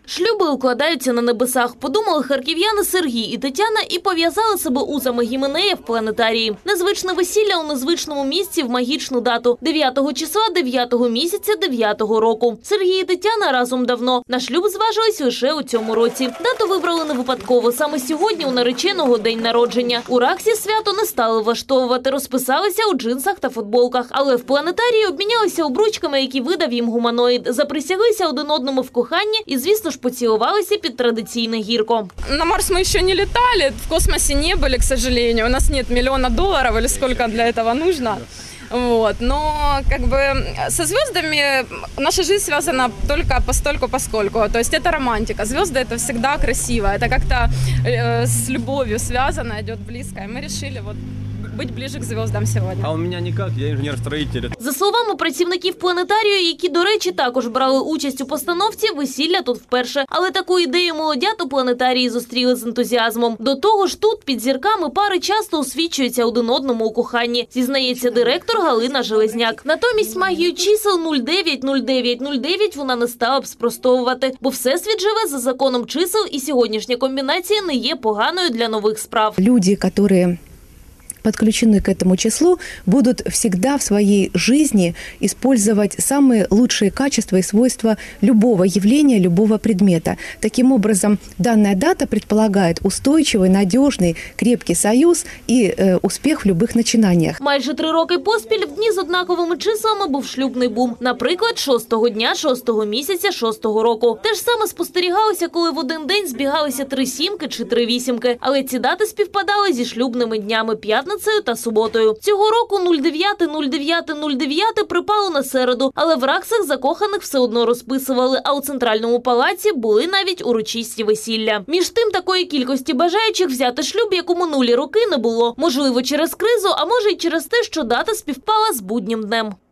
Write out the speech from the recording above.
Шлюби укладаються на небесах. Подумали харків'яни Сергій і Тетяна і пов'язали себе узами Гіменея в планетарії. Незвичне весілля у незвичному місці в магічну дату – 9 числа 9-го місяця 9-го року. Сергій і Тетяна разом давно. На шлюб зважились лише у цьому році. Дату вибрали не випадково. Саме сьогодні у нареченого день народження. У Раксі свято не стали влаштовувати. Розписалися у джинсах та футболках. Але в планетарії обмінялися обручками, які видав їм гуманоїд. Заприсяглися один одному в коханні і, звісно ж, поцілувалися під традиційне гірко. На Марс мы еще не летали, в космосе не были, к сожалению. У нас нет $1 миллиона или сколько для этого нужно. Вот. Но как бы со звездами наша жизнь связана только постольку-поскольку. То есть это романтика. Звезды – это всегда красиво. Это как-то с любовью связано, идет близко. И мы решили вот бути ближе к зв'язкам сьогодні. А у мене ніяк, я інженер-строїтель. За словами працівників планетарію, які, до речі, також брали участь у постановці, весілля тут вперше. Але таку ідею молодят у планетарії зустріли з ентузіазмом. До того ж, тут під зірками пари часто освічуються один одному у коханні, зізнається директор Галина Железняк. Натомість магію чисел 09, 09, 09 вона не стала б спростовувати, бо всесвіт живе за законом чисел, і сьогоднішня комбінація не є поганою для нових справ. Люди, які подключены к этому числу, будут всегда в своей жизни использовать самые лучшие качества и свойства любого явления, любого предмета. Таким образом, данная дата предполагает устойчивый, надежный, крепкий союз и успех в любых начинаниях. Майже 3 роки поспіль в дні з однаковими числами був шлюбний бум. Наприклад, 6-го дня 6-го місяця 6-го року. Те ж саме спостерігалося, коли в один день збігалися 3 сімки чи 3 вісімки. Але ці дати співпадали зі шлюбними днями – п'ятницею та суботою. Цього року 09.09.09 припало на середу, але в Раксах закоханих все одно розписували, а у Центральному палаці були навіть урочисті весілля. Між тим, такої кількості бажаючих взяти шлюб, як у минулі роки, не було. Можливо, через кризу, а може й через те, що дата співпала з буднім днем.